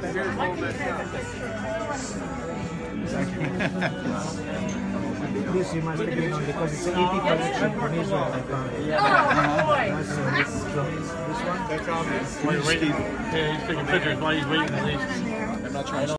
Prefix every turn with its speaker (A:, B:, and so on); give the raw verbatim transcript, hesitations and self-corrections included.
A: This you must take on because it's an E P collection from Israel. I found it.
B: Oh boy!
A: So this, so this one?
C: That's obvious. While you're waiting, yeah, he's taking pictures while he's waiting. I'm not trying to.